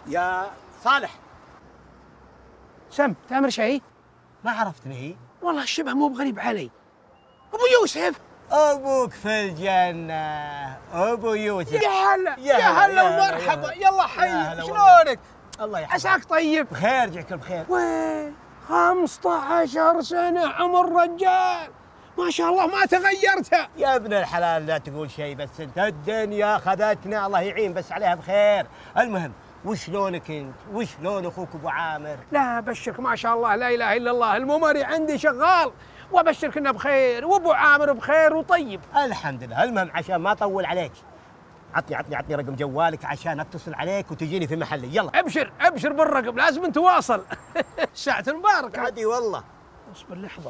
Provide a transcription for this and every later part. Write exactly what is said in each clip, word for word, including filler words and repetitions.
يا صالح. سم تامر شيء؟ ما عرفت به؟ والله الشبه مو بغريب علي. ابو يوسف. ابوك في الجنة ابو يوسف. يا هلا يا هلا ومرحبا. يلا حي شلونك؟ الله يحفظك. عساك طيب؟ بخير جاك بخير. وين خمسة عشر سنة عمر رجال، ما شاء الله ما تغيرت. يا ابن الحلال لا تقول شيء، بس انت الدنيا خذتنا الله يعين بس عليها بخير. المهم وشلونك انت؟ وشلون اخوك ابو عامر؟ لا ابشرك ما شاء الله لا اله الا الله، الممري عندي شغال وابشرك انه بخير وابو عامر بخير وطيب. الحمد لله. المهم عشان ما اطول عليك، عطني عطني عطني رقم جوالك عشان اتصل عليك وتجيني في محلي. يلا ابشر ابشر بالرقم، لازم نتواصل. ساعة مباركة. عادي والله. اصبر لحظة.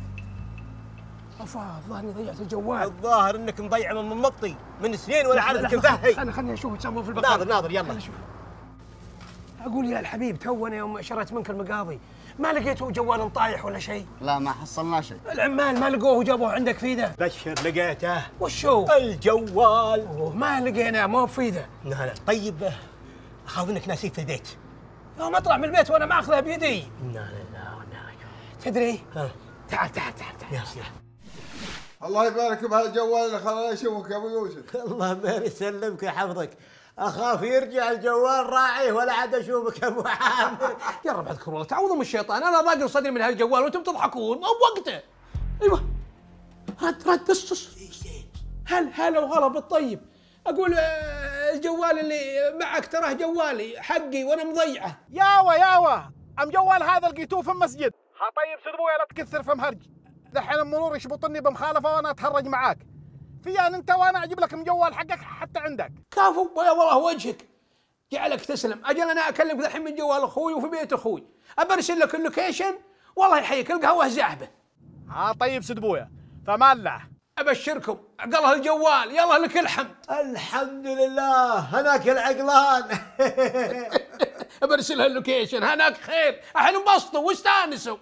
افا الظاهر اني ضيعت الجوال. الظاهر انك مضيع من مبطي من سنين ولا عارف تفهي. خلنا خلنا نشوف يسمون في البقالة. ناظر ناظر يلا. اقول يا الحبيب تونا يوم شريت منك المقاضي ما لقيته جوال طايح ولا شيء؟ لا ما حصلنا شيء. العمال ما لقوه وجابوه عندك في ذا؟ بشر لقيته. وشو؟ الجوال. اوه ما لقيناه مو في ذا. لا لا طيب اخاف انك ناسيه في البيت. يوم اطلع من البيت وانا ماخذه بيدي. لا لا لا. تدري؟ ها تعال تعال تعال تعال. يلا. الله يبارك بهالجوال اللي خلاني اشوفك يا ابو يوسف. الله ما يسلمك ويحفظك. اخاف يرجع الجوال راعيه ولا عاد اشوفك يا ابو عامر. يا رب اذكر والله تعوذوا من الشيطان، انا ضاق صدري من هالجوال وانتم تضحكون مو بوقته. ايوه رد رد اص هل هلا وغلا بالطيب. اقول الجوال اللي معك تراه جوالي حقي وانا مضيعه. ياوه ياوه ام جوال هذا لقيتوه في المسجد. ها طيب سيد ابويا لا تكثر في مهرج، دحين المرور يشبطني بمخالفه وانا اتهرج معاك. فيان انت وانا اجيب لك مجوال حقك حتى عندك. كفو يا والله وجهك جعلك تسلم. اجل انا اكلمك الحين من جوال اخوي وفي بيت اخوي، ابرسل لك اللوكيشن والله يحييك القهوه زاحبه. ها طيب سيد ابويا فمان الله. ابشركم عقلها الجوال يلا لك الحمد. الحمد لله هناك العقلان. ابرسلها اللوكيشن هناك خير، الحين انبسطوا واستانسوا.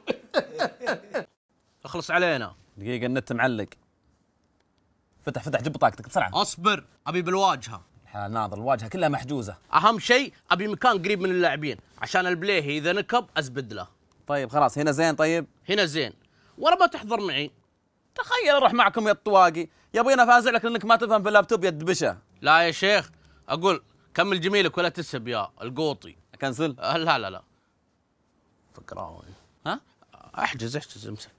اخلص علينا. دقيقة النت معلق. فتح فتح جيب بطاقتك بسرعة. اصبر ابي بالواجهة. الحال ناظر الواجهة كلها محجوزة. اهم شيء ابي مكان قريب من اللاعبين عشان البليهي اذا نكب ازبد له. طيب خلاص هنا زين. طيب هنا زين. ولا ما تحضر معي؟ تخيل اروح معكم يا الطواقي، يبينا فازع لك انك ما تفهم في اللابتوب يا الدبشه. لا يا شيخ اقول كمل جميلك ولا تسب يا القوطي. اكنسل؟ أه لا لا لا فكراوي. ها احجز احجز امسك.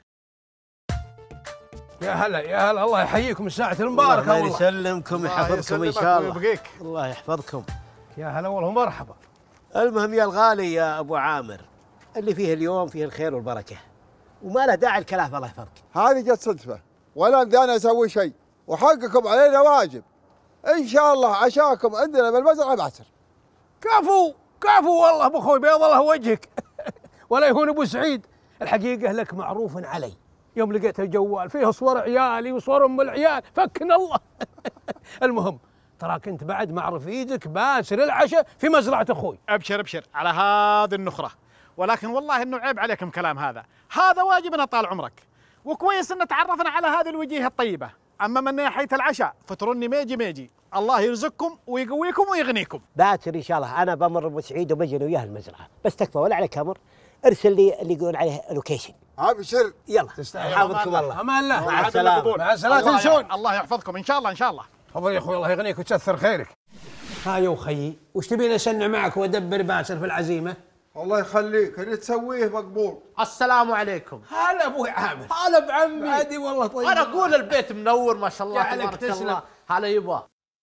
يا هلا يا هلا الله يحييكم الساعة المباركة. الله يسلمكم ويحفظكم ان شاء الله. الله يحفظكم. يا هلا والله مرحبا. المهم يا الغالي يا ابو عامر، اللي فيه اليوم فيه الخير والبركه وما له داعي الكلام. الله يحفظك. هذه جت صدفه ولا بدانا اسوي شيء، وحقكم علينا واجب. ان شاء الله عشاكم عندنا بالمزرعه بعسر. كفو كفو والله ابو اخوي بيض الله وجهك. ولا يهون ابو سعيد، الحقيقه لك معروف علي. يوم لقيت الجوال فيه صور عيالي وصور ام العيال فكنا الله. المهم تراك انت بعد مع رفيقك باسر العشاء في مزرعه اخوي. ابشر ابشر على هذه النخره، ولكن والله انه عيب عليكم كلام هذا، هذا واجبنا طال عمرك، وكويس ان تعرفنا على هذه الوجيه الطيبه. اما من ناحيه العشاء فتروني ميجي ميجي، الله يرزقكم ويقويكم ويغنيكم. باكر ان شاء الله انا بمر ابو سعيد وبجي انا وياه المزرعه، بس تكفى ولا عليك امر. ارسل لي اللي يقول عليه لوكيشن. ابشر. يلا تستاهل. يحفظكم الله. امان الله. مع السلامه. مع السلامه. تنسون. الله يحفظكم ان شاء الله ان شاء الله. تفضل يا اخوي الله يغنيك وتكثر خيرك. ها يا اخي وش تبيني اسنع معك وادبر باسل في العزيمه؟ الله يخليك اللي تسويه مقبول. السلام عليكم. هلا ابوي عامر. هلا بعمي. عادي والله طيب. انا اقول البيت منور ما شاء الله تبارك الله. هلا يبا.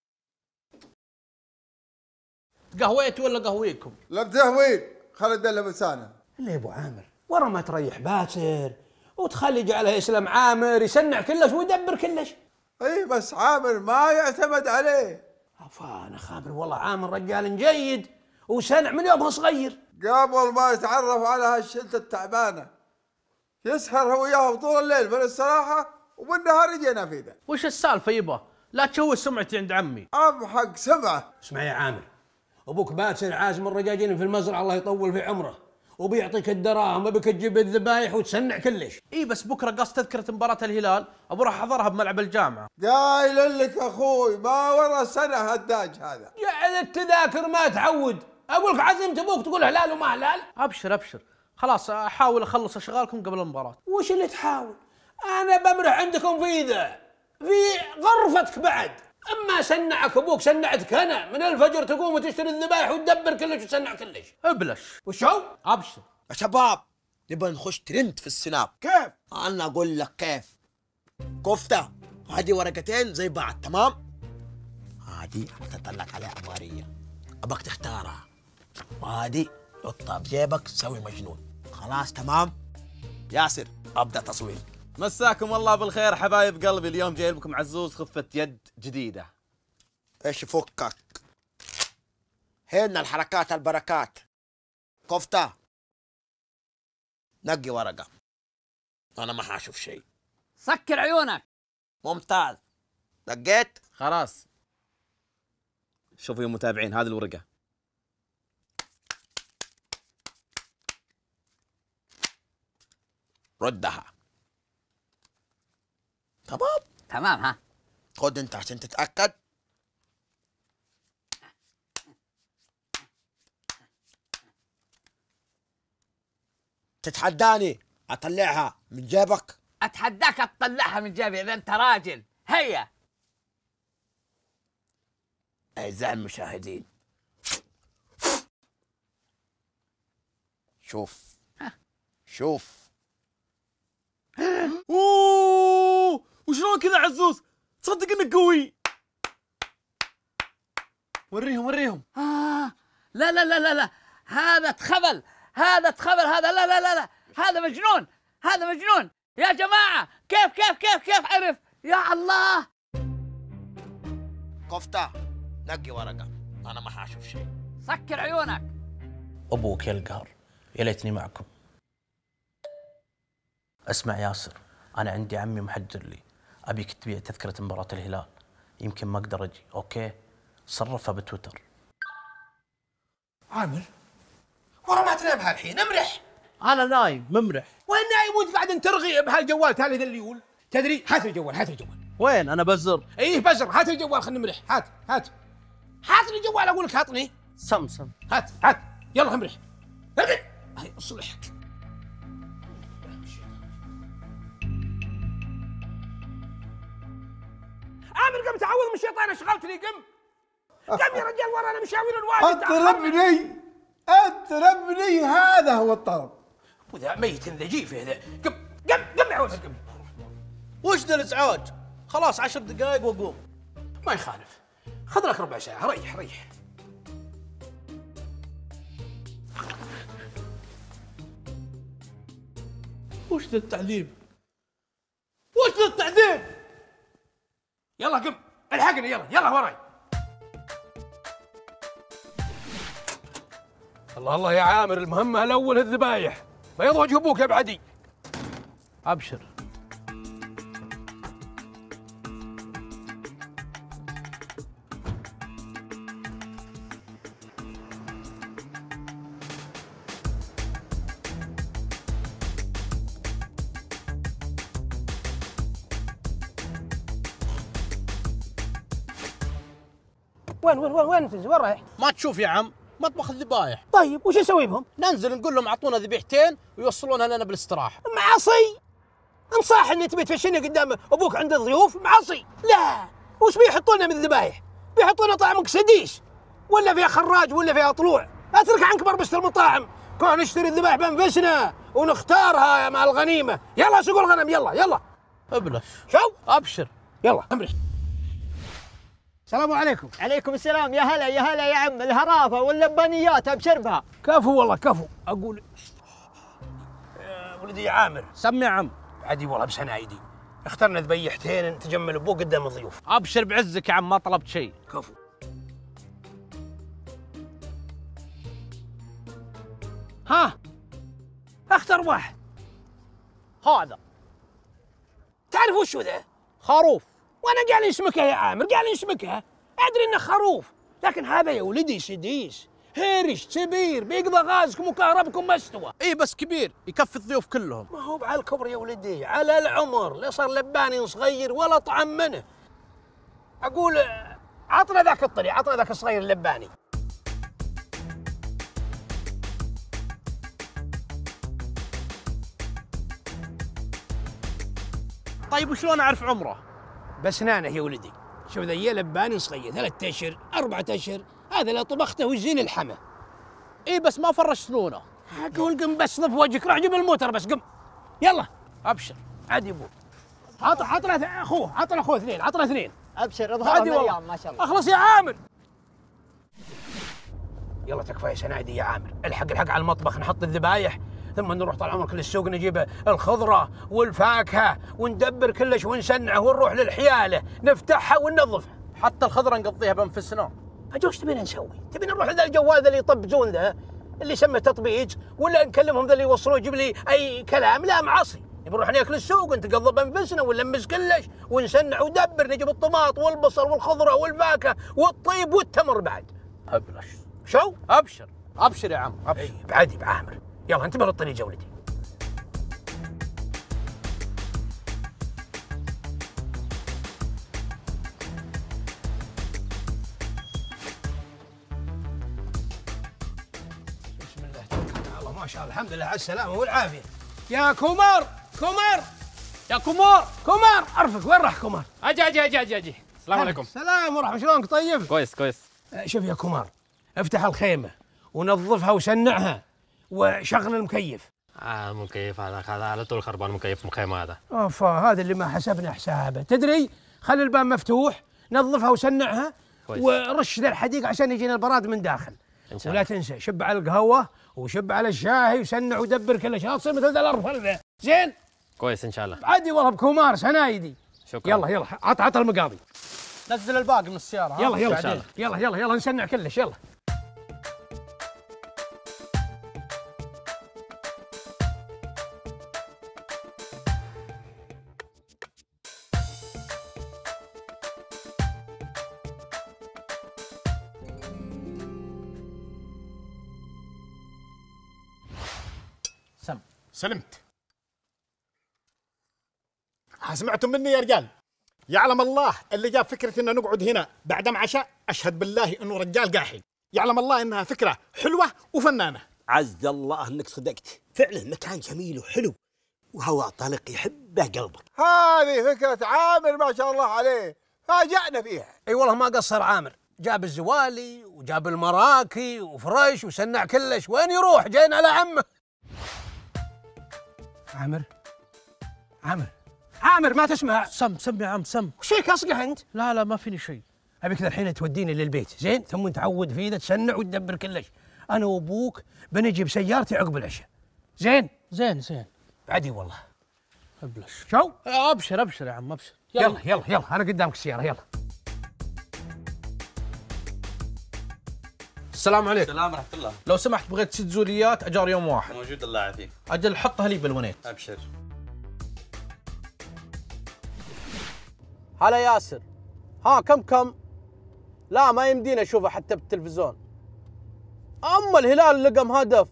قهويت ولا قهويكم؟ لم تهوين خلي الدله بلسانه. اللي يا ابو عامر ورا ما تريح باسر وتخلي جعله يسلم عامر يسنع كلش ويدبر كلش. اي بس عامر ما يعتمد عليه. افا انا خابر والله عامر رجال جيد وسنع من يومه صغير. قبل ما يتعرف على هالشلته التعبانه يسهر هو وياهم طول الليل بالاستراحه وبالنهار يجينا فيده. وش السالفه يبا؟ لا تشوه سمعتي عند عمي. امحق سمعه. اسمع يا عامر، ابوك باسل عازم الرجاجين في المزرعه الله يطول في عمره وبيعطيك الدراهم وبك تجيب الذبايح وتسنع كلش. اي بس بكره قص تذكره مباراه الهلال ابو راح احضرها بملعب الجامعه. قايل لك اخوي ما ورا سنه هالداج هذا. جعل التذاكر ما تعود اقول لك عزمت ابوك تقول هلال وما هلال. ابشر ابشر، خلاص احاول اخلص اشغالكم قبل المباراه. وش اللي تحاول؟ انا بمرح عندكم في ذا في غرفتك بعد. اما سنعك ابوك سنعتك انا، من الفجر تقوم وتشتري الذبايح وتدبر كلش وتسنع كلش. ابلش. وشو؟ ابشر يا شباب، نبغى نخش ترند في السناب. كيف؟ انا اقول لك كيف. كفته، هذه ورقتين زي بعض، تمام؟ هذه حتطلع عليها عماريه، ابغاك تختارها. وهذه حطها بجيبك تسوي مجنون. خلاص تمام؟ ياسر ابدا تصوير. مساكم الله بالخير حبايب قلبي، اليوم جايب لكم عزوز خفة يد جديدة. ايش فكك؟ هنا الحركات البركات. كفتة، نقي ورقة، أنا ما حاشوف شيء. سكر عيونك. ممتاز، نقيت؟ خلاص شوفوا يا متابعين، هذه الورقة. ردها. تمام؟ تمام. ها خد أنت عشان تتأكد. تتحداني أطلعها من جيبك؟ اتحداك تطلعها من جيبي اذا انت راجل. هيا. أعزائي المشاهدين، شوف شوف. اوه وشلون كذا عزوز؟ تصدق انك قوي. وريهم وريهم. آه لا لا لا لا لا، هذا تخبل، هذا تخبل، هذا لا لا لا لا، هذا مجنون، هذا مجنون يا جماعة. كيف كيف كيف كيف عرف؟ يا الله. كفتة، نقي ورقة، أنا ما حاشوف شيء. سكر عيونك. ابوك يا القهر، يا ليتني معكم. اسمع ياسر، انا عندي عمي محجر لي، ابيك تبيع تذكرة مباراة الهلال، يمكن ما اقدر اجي. اوكي؟ صرفها بتويتر. عامر ورا ما تنام هالحين، امرح. انا نايم ممرح. وين نايم وانت قاعد ترغي بهالجوال تالي ذا اللي يقول؟ تدري؟ هات الجوال، هات الجوال. وين انا بزر؟ ايه بزر، هات الجوال خلينا نمرح. هات هات هات لي الجوال، اقول لك هاتني. سمسم. هات هات يلا امرح. ارغي. هاي اصلحك. عامر قم تعوذ من الشيطان، اشغلتني. قم قم يا رجال، ورانا مشاوير الواجد. اطربني اطربني، هذا هو الطرب. وذا ميت نجيفه ذا. قم قم قم يا ولد قم. وش ذا الازعاج؟ خلاص عشر دقائق واقوم. ما يخالف، خذ لك ربع ساعة، ريح ريح. وش ذا التعذيب؟ وش ذا التعذيب؟ يلا قم الحقني، يلا يلا وراي. الله الله يا عامر، المهمة الأول الذبايح، بيض وجه أبوك يا بعدي. ابشر. وين وين وين وين وين رايح؟ ما تشوف يا عم، مطبخ الذبايح. طيب وش اسوي بهم؟ ننزل نقول لهم اعطونا ذبيحتين ويوصلونها لنا بالاستراحه. معصي؟ انصاح اني تبي تفشني قدام ابوك عند الضيوف؟ معصي؟ لا، وش بيحطوا لنا من الذبايح؟ بيحطوا لنا طعم كسديش ولا فيها خراج ولا فيها طلوع؟ اترك عنك بربسة المطاعم، كون نشتري الذبايح بانفسنا ونختارها مع الغنيمه. يلا سوق الغنم، يلا يلا. ابلش. شو؟ ابشر. يلا امرح. السلام عليكم. عليكم السلام. يا هلا يا هلا يا عم، الهرافه واللبانيات ابشر بها. كفو والله كفو. اقول يا ولدي يا عامر، سمي يا عم. عادي والله بسنايدي، اخترنا ذبيحتين تجمل ابوك قدام الضيوف. ابشر بعزك يا عم، ما طلبت شيء. كفو. ها اختر واحد. هذا. تعرف وشو ذا؟ خروف. وانا قال يسمكها يا عامر، قال يسمكها، ادري انه خروف، لكن هذا يا ولدي سديس، هرش كبير بيقضى غازكم وكهربكم ما استوى. اي بس كبير يكفي الضيوف كلهم. ما هو على الكبر يا ولدي، على العمر، لا صار لباني صغير ولا طعم منه. اقول عطنا ذاك الطري، عطنا ذاك الصغير اللباني. طيب وشلون اعرف عمره؟ بسنانه يا ولدي. شوف ذا لباني صغير ثلاثة اشهر أربعة اشهر، هذا لو طبخته ويزين اللحمه. اي بس ما فرش سنونه. اقول قم بس صف وجهك، روح جيب الموتر بس قم. يلا ابشر. عاد يبو. عط عطنا اخوه، عطنا اخوه اثنين، عطنا اثنين. ابشر اظهر مليان ما شاء الله. اخلص يا عامر. يلا تكفى يا سنايدي يا عامر، الحق الحق على المطبخ، نحط الذبايح ثم نروح طال عمرك للسوق نجيب الخضره والفاكهه وندبر كلش ونسنعه ونروح للحياله نفتحها وننظفها. حتى الخضره نقضيها بانفسنا. اجل ايش تبينا نسوي؟ تبينا نروح لذا الجوال ذا اللي يطبزون ذا اللي يسمى تطبيج، ولا نكلمهم ذا اللي يوصلون يجيب لي اي كلام؟ لا معصي، نبي نروح ناكل السوق ونتقضى بانفسنا ونلمس كلش ونسنع ودبر، نجيب الطماط والبصل والخضره والفاكهه والطيب والتمر بعد. ابلش. شو؟ ابشر ابشر يا عم ابشر. اي بعدي بعامر. يلا انتبه للطريق يا ولدي. بسم الله توكلنا على الله، ما شاء الله، الحمد لله على السلامة والعافية. يا كومار كومار يا كومار كومار، عرفك وين راح كومار؟ اجي اجي اجي اجي اجي السلام عليكم. سلام ورحمة، شلونك طيب؟ كويس كويس. شوف يا كومار، افتح الخيمة ونظفها وسنعها وشغل المكيف. اه مكيف هذا هذا على طول خربان مكيف مخيمة هذا. اوفا هذا اللي ما حسبنا حسابه. تدري خلي الباب مفتوح، نظفها وسنعها كويس. ورش ذا الحديقة عشان يجينا البراد من داخل. إن شاء ولا الله. تنسى شب على القهوة وشب على الشاي وسنع ودبر كل شيء، لا تصير مثل ذا الارفل ذا. زين؟ كويس ان شاء الله. عادي والله بكومار سنايدي. شكرا. يلا يلا عط عط المقاضي. نزل الباقي من السياره. ها؟ يلا يلا بعدين. يلا يلا يلا نسنع كلش يلا. سم. سلمت. سمعتم مني يا رجال؟ يعلم الله اللي جاب فكرة إن نقعد هنا بعد ما عشاء، أشهد بالله إنه رجال قاحي. يعلم الله إنها فكرة حلوة وفنانة. عز الله انك صدقت، فعلا مكان جميل وحلو وهواء طلق يحبه قلبك. هذه فكرة عامر ما شاء الله عليه، فاجأنا فيها. اي والله ما قصر عامر، جاب الزوالي وجاب المراكي وفرش وسنع كلش، وين يروح؟ جاينا على عمه. عامر عامر عامر ما تسمع؟ سم سم يا عم سم. وش فيك اصقع انت؟ لا لا ما فيني شيء. ابيك ذا الحين توديني للبيت، زين؟ ثم تعود في ذا تسنع وتدبر كلش. انا وابوك بنجي بسيارتي عقب العشاء. زين؟ زين زين. عادي والله. ابلش. شو؟ ابشر ابشر يا عم ابشر. يلا يلا يلا انا قدامك السياره يلا. السلام عليكم. السلام ورحمة الله. لو سمحت بغيت ست زوليات اجار يوم واحد. موجود الله يعافيك. اجل حطها لي بالونيت. ابشر. هلا ياسر. ها كم كم؟ لا ما يمدينا اشوفه حتى بالتلفزيون. اما الهلال لقم هدف.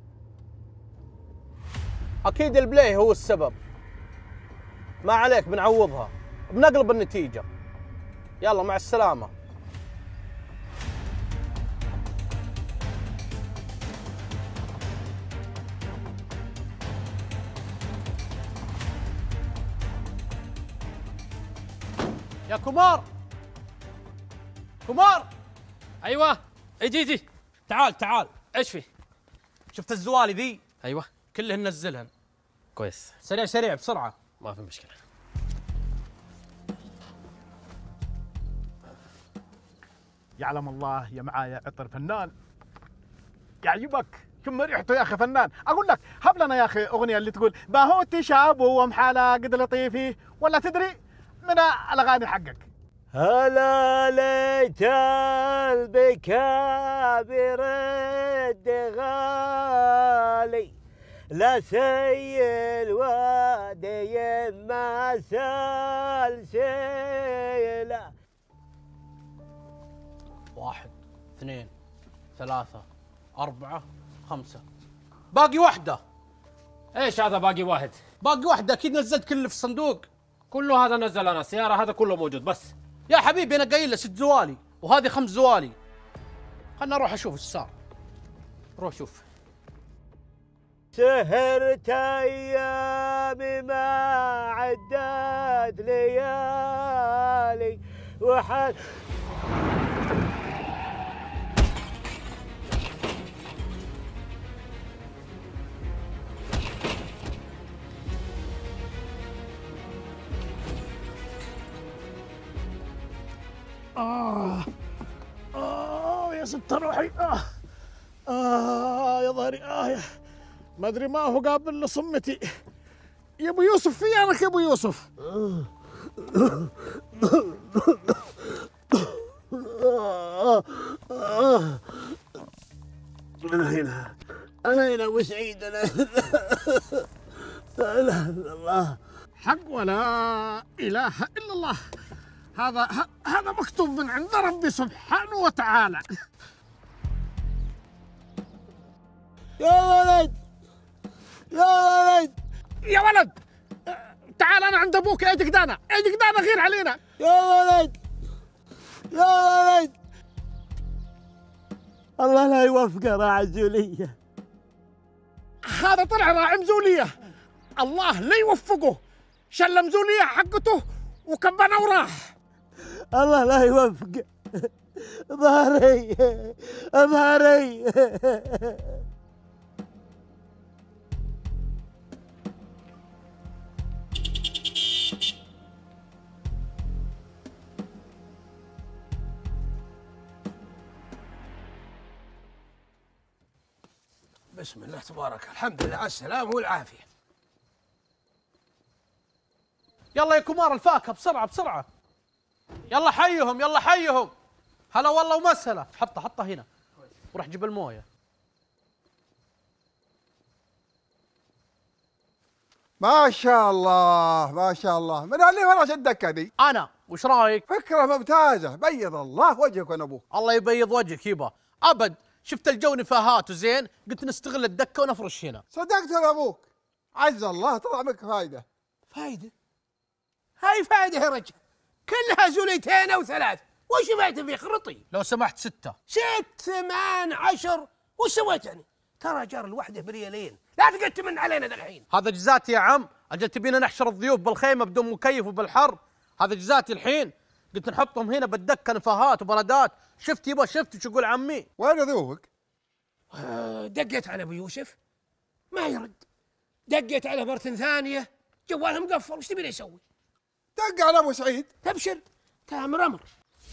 اكيد البلاي هو السبب. ما عليك بنعوضها، بنقلب النتيجة. يلا مع السلامة. يا كومار كومار. ايوه اجي اجي. تعال تعال. ايش في؟ شفت الزوالي ذي؟ ايوه كلهن نزلهن. كويس. سريع سريع بسرعة. ما في مشكلة. يعلم الله يا معايا عطر فنان يعجبك. شم ريحته يا اخي فنان. اقول لك هب لنا يا اخي اغنيه اللي تقول باهوتي شاب ومحالة قد لطيفي، ولا تدري من الاغاني حقك. هلا ليت البكا برد غالي، لا سيل وادي ما سلسله. واحد اثنين ثلاثة أربعة خمسة، باقي واحدة. ايش هذا باقي واحد؟ باقي واحدة، أكيد نزلت كل اللي في الصندوق. كله هذا نزل انا السيارة، هذا كله موجود. بس يا حبيبي أنا قايل له ست زوالي وهذه خمس زوالي. خلنا نروح أشوف ايش صار. روح شوف. سهرت ايامي ما عدت ليالي وحد آه آه يا ست روحي آه آه يا ظهري آه يا ما أدري ما هو قابل لصمتي يا أبو يوسف في عينك يا أبو يوسف. أنا هنا أنا هنا وسعيد أنا لا إله إلا الله حق ولا إله إلا الله. هذا هذا مكتوب من عند ربي سبحانه وتعالى. يا ولد يا ولد يا ولد تعال أنا عند أبوك يا جقدانة يا جقدانة غير علينا. يا ولد يا ولد الله لا يوفقه راعي الزولية. هذا طلع راعي مزولية الله لا يوفقه شل مزولية حقته وكبنا وراح. الله لا يوفقه ظهري ظهري. بسم الله تبارك الحمد لله على السلامة والعافية. يلا يا كمار الفاكهة بسرعة بسرعة. يلا حيهم يلا حيهم. هلا والله ومسهلا. حطه حطه هنا وروح جيب المويه. ما شاء الله ما شاء الله، من اللي فرش الدكه دي؟ انا وش رايك؟ فكره ممتازه، بيض الله وجهك يا ابوك. الله يبيض وجهك يبا. ابد شفت الجو نفاهات وزين قلت نستغل الدكه ونفرش هنا. صدقت يا ابوك، عز الله طلع منك فايده. فايدة؟ هاي فايدة يا رجل، كلها زوليتين أو ثلاث، وش بعت في خرطي؟ لو سمحت ستة. ست ثمان عشر، وش سويت يعني؟ ترى جار الوحدة بريالين، لا تقت من علينا الحين. هذا جزاتي يا عم، أجل تبينا نحشر الضيوف بالخيمة بدون مكيف وبالحر، هذا جزاتي الحين، قلت نحطهم هنا بالدكة نفاهات وبرادات، شفت يبا شفت وش يقول عمي؟ وين ضيوفك؟ آه دقيت على أبو يوسف ما يرد، دقيت على مرة ثانية جواله مقفل، وش تبيني أسوي؟ دق على ابو سعيد. تبشر تامر امر.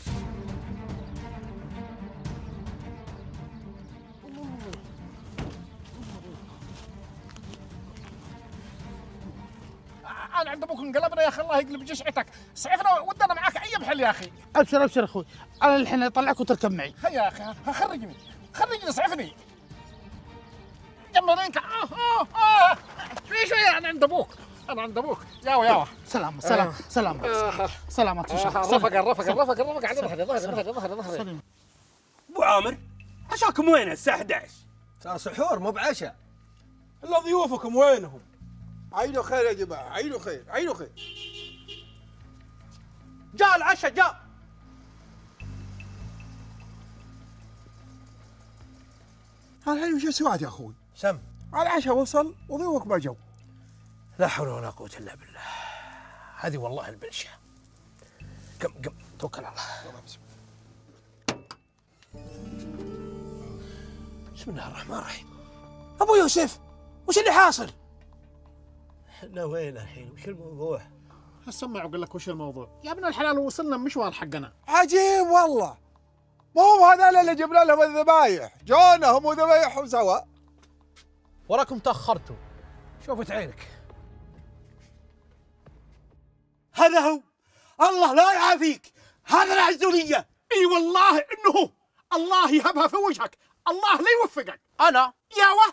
انا عند ابوك انقلبنا يا اخي الله يقلب جشعتك، سعفنا ودنا معاك اي محل يا اخي. ابشر ابشر اخوي، انا الحين اطلعك وتركب معي. هيا يا اخي خرجني خرجني اسعفني. جمرينك اه اه اه شوي شوي انا عند ابوك انا عند ابوك. ياوه ياوه سلام سلام سلام سلامات ان شاء الله. رفق رفق رفق رفق على ظهري ظهري ظهري ظهري ظهري. ابو عامر عشاكم وين الساعة أحد عشر؟ صار سحور مو بعشاء. الا ضيوفكم وينهم؟ عينوا خير يا جماعه، عينوا خير عينوا خير. جاء العشاء جاء. الحين وش سويت يا اخوي؟ سم العشاء وصل وضيوفك ما جو. لا حول ولا قوة إلا بالله، هذه والله البلشة. قم قم توكل على الله. بسم الله الرحمن الرحيم. أبو يوسف وش اللي حاصل؟ احنا وين الحين؟ وش الموضوع؟ هسمع واقول لك وش الموضوع. يا ابن الحلال وصلنا المشوار حقنا. عجيب والله، مو هو هذول اللي جبنا لهم الذبايح، جونا هم وذبايحهم سوا. وراكم تاخرتوا. شوفت عينك. هذا هو، الله لا يعافيك، هذا العزولية. اي والله انه هو، الله يهبها في وجهك، الله لا يوفقك. انا ياوه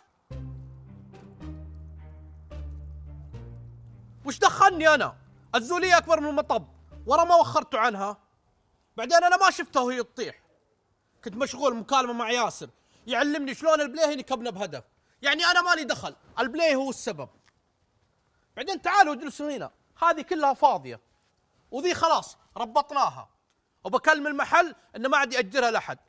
وش دخلني انا؟ الزولية اكبر من المطب، ورا ما وخرتوا عنها. بعدين انا ما شفتها وهي تطيح، كنت مشغول مكالمة مع ياسر يعلمني شلون البليه ينكبنا بهدف، يعني انا مالي دخل، البليه هو السبب. بعدين تعالوا اجلسوا هنا، هذه كلها فاضية وذي خلاص ربطناها، وبكلم المحل انه ما عاد يأجرها لأحد،